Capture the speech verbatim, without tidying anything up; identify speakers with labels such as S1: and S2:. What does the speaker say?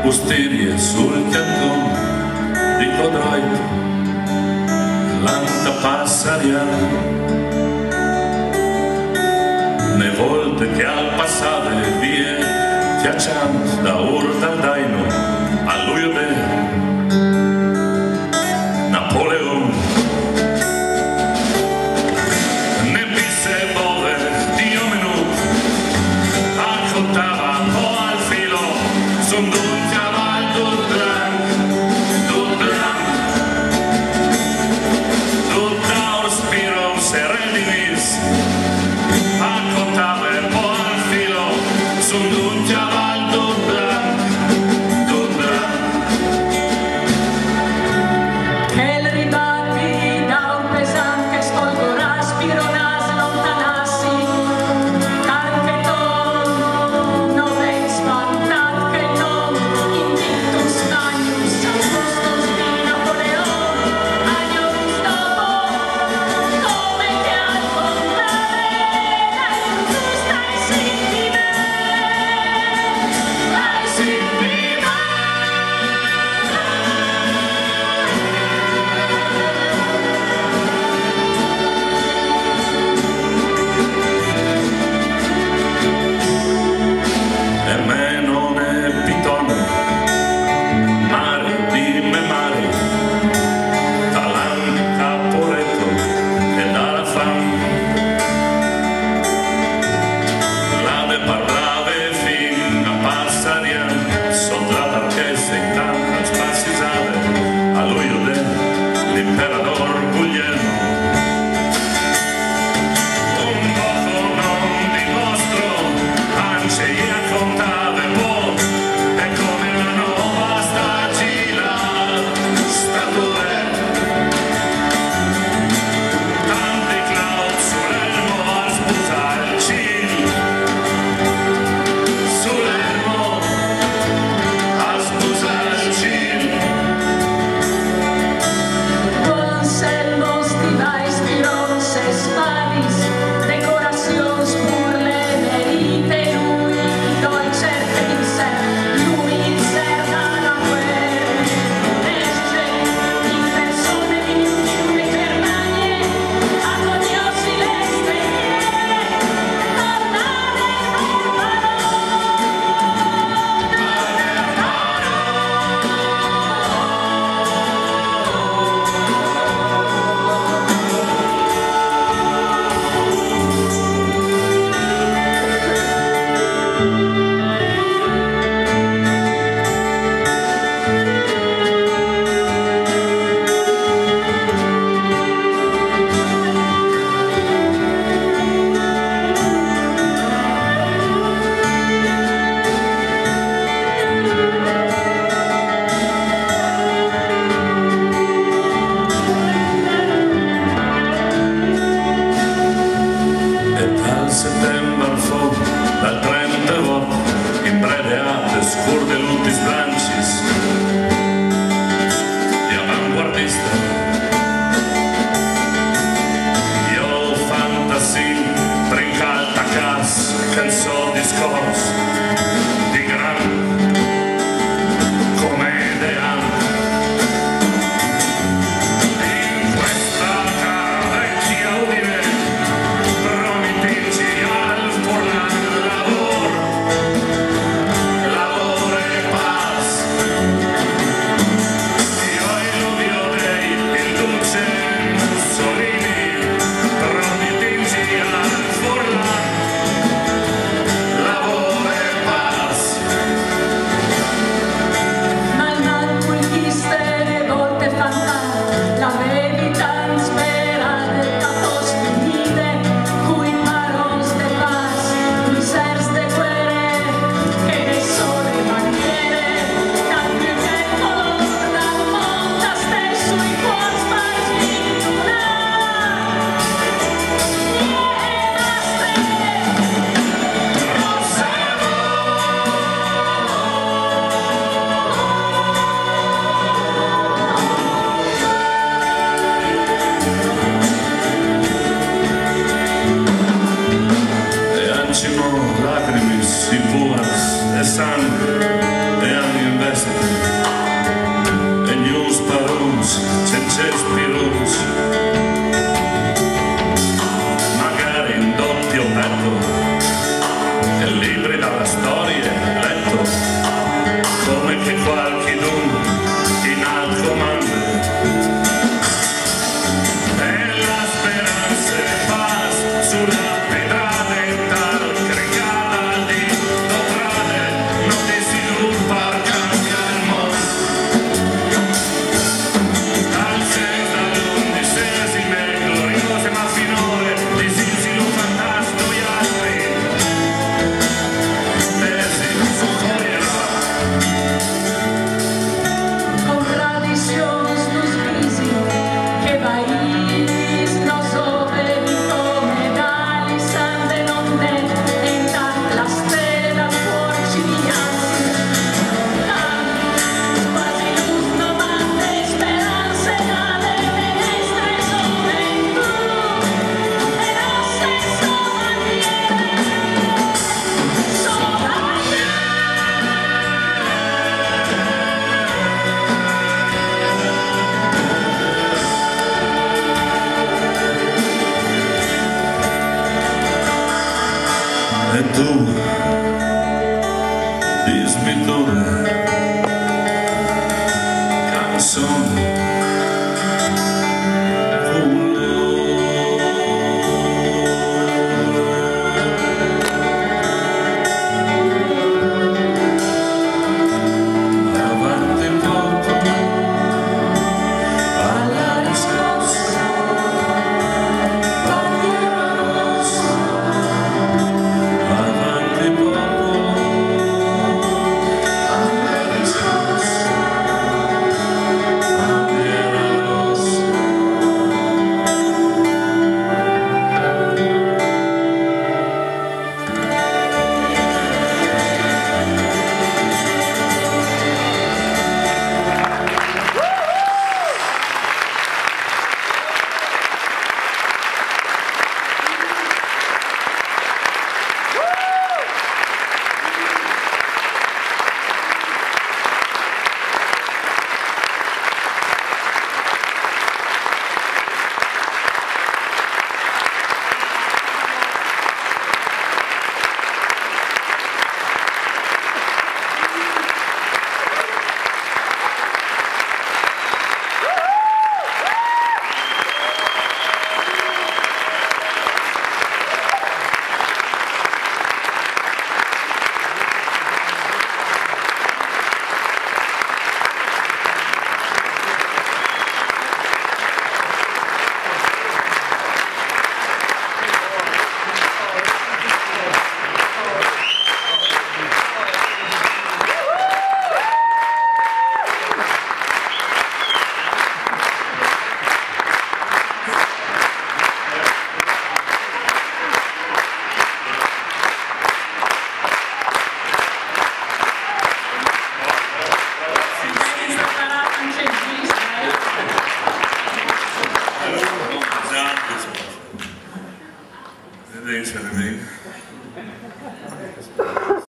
S1: Ustirie sul canton di Codroit, l'anta passariana, ne volte che al passare vie fiacciant da ur dal daino a lui ode Napoleon ne visse bove Dio menù accontava un po' al filo son d'un caval d'un blanc d'un blanc d'un taur spiro sereninis accontava un po' al filo son d'un caval d'un blanc se spiruzzi, magari in doppio petto, e libri dalla storia letto, come che qualche dun in alto manda, e la speranza passa sulla pedale tal cricata di dovrade, non ti sviluppa cambia il mondo, dal senso dall'undicesime gloriose ma finore di silsilo fantastico gli altri tesi su foglierà.
S2: Contradicciones nos pisi, que país nos obedi come dali sande non den, en tan la stella fuorci viglianzi, quasi luz no mande speranze alle finestre sovventu, e lo stesso mantiene sopravvive.
S1: E tu, dismi tu, canzone, avanti in volto, alla riscossa, bandiera rossa, avanti poco, alla riscossa, bandiera rossa. Vedete,